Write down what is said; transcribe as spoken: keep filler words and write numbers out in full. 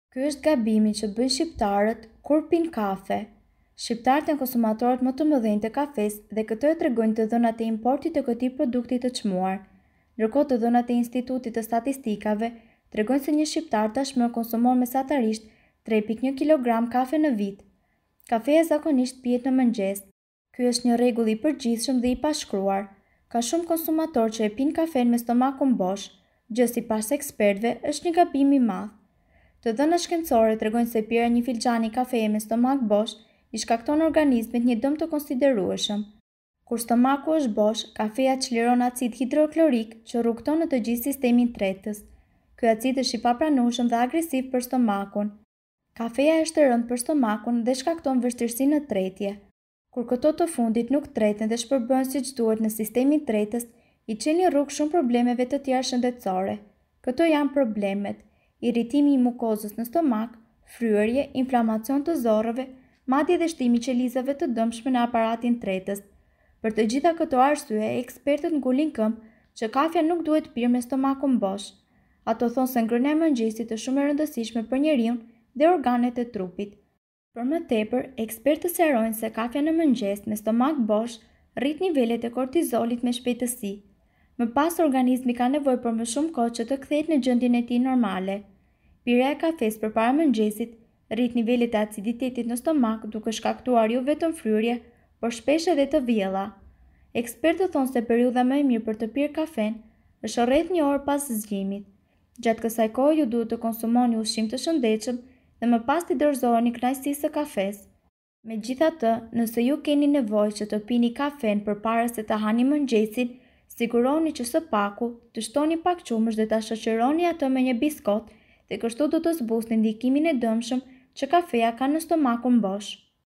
Ky është gabimi që bëjnë shqiptarët kur pinë kafe. Shqiptarët janë konsumatorët më të mëdhenj të kafes dhe këtë e tregojnë të dhënat e importit të këtij produkti të çmuar. Ndërkohë të dhënat e Institutit të Statistikave tregojnë se një shqiptar tashmë konsumon mesatarisht tre pikë një kilogram kafe në vit. Kafeja zakonisht pihet në mëngjes. Ky është një rregull i përgjithshëm dhe i pashkruar. Ka shumë konsumatorë që e pinë kafen me stomakun bosh, gjë sipas ekspertëve është një gabim i madh. Të dhënat shkencore tregojnë se pirja një filxhani kafeje me stomak bosh i shkakton organizmit një dëm të konsiderueshëm. Kur stomaku është bosh, kafeja çliron acid hidroklorik që rrugton në të gjithë sistemin tretës. Ky acid është i papranueshëm dhe agresiv për stomakun. Kafeja është e rëndë për stomakun dhe shkakton vështirësi në tretje. Kur këto të fundit nuk treten dhe shpërbëhen siç duhet në sistemin tretës, i çelin rrugë shumë problemeve të tjera shëndetësore. Këto janë problemet: irritimi i mukozës në stomak, fryerje, inflamacion të zorrëve, madje edhe shtimi i qelizave të dëmshme në aparatin tretës. Për të gjitha këto arsye, ekspertët ngulin këmbë që kafja nuk duhet pirë me stomakun bosh. Ato thonë se ngrënia e mëngjesit është shumë e rëndësishme për njeriu dhe organet e trupit. Për më tepër, ekspertët sqarojnë se kafja në mëngjes me stomak bosh rrit nivelet e kortizolit me shpejtësi. Më pas organizmi ka nevojë për më shumë kohë që të kthehet në gjendjen e tij normale. Pirja e kafes përpara mëngjesit rrit nivelet e aciditetit në stomak duke shkaktuar jo vetëm fryrje, por shpesh edhe të vjella. Ekspertët thonë se periudha më e mirë për të pirë kafen është rreth një orë pas zgjimit. Gjatë kësaj kohe ju duhet të konsumoni ushqim të shëndetshëm dhe më pas t'i dorëzoheni kënaqësisë së kafes. Megjithatë, nëse ju keni nevojë që të pini kafen përpara se ta hani mëngjesin, siguroni që së paku të shtoni pak qumësh dhe ta shoqëroni atë me një biskot, dhe kështu do të zbusni ndikimin e dëmshëm që kafeja ka në stomakun bosh.